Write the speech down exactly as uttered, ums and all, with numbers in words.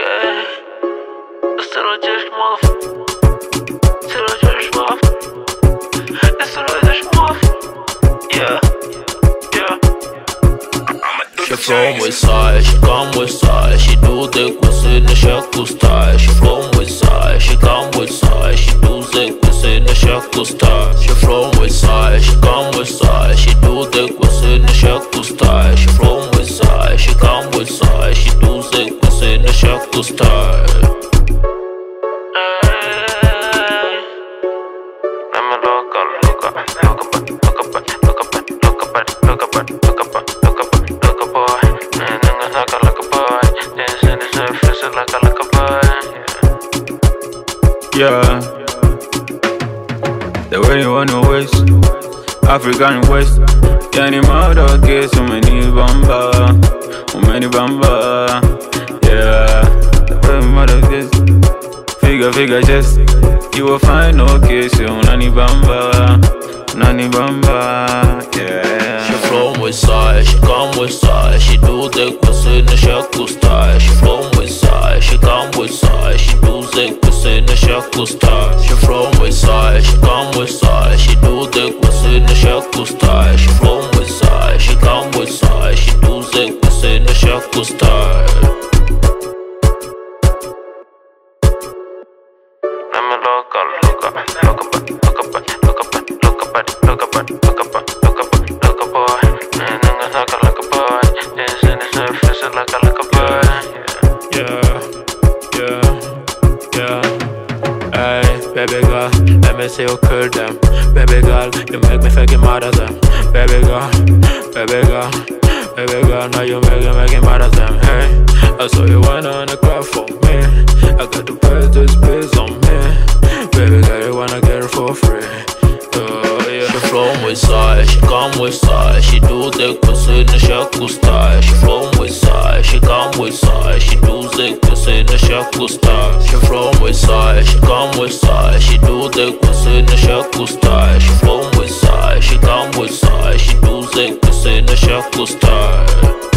Okay, it's still a Jeshk muff. Still a Jeshk muff. It's still a Jeshk muff. Yeah, yeah. She from West Side, she come West Side. She do the Kwese in the Jeshk style. She from West Side, she come West Side. She do the Kwese in the Jeshk style. She from West Side, she come West Side. She do the Kwese in the Jeshk style. She from West Side, she come West Side. She do the Kwese in the Jeshk style. Yeah, the way you wanna waste African West. Yeah, any mother get so many bamba, so many bamba. Yeah, the way mother gets figure, figure just you will find no case, you nani bamba, nani bamba. Yeah, she from West Side, she come West Side. She do the Kwese in the Jeshk style. She from West Side, she come West Side. She do the Kwese in the Jeshk style. She from West Side, she come West Side. She do the Kwese in the Jeshk style. She from West Side, she come West Side. She do the Kwese in the Jeshk style. Baby girl, let me see you kill them. Baby girl, you make me fucking mad at them. Baby girl, baby girl, baby girl, now you make me making mad at them. Hey, I saw you wanna cry for me. I got to pay this bills on me. Baby girl, you wanna get it for free. Oh yeah. She from West Side, she come West Side. She do the Kwese in the Jeshk style. She from West Side, she come West Side. She do the Kwese in the Jeshk style. She from West Side, she come West Side. She do the Kwese in the Jeshk style. She from West Side, she come West Side. She do the Kwese in the Jeshk style.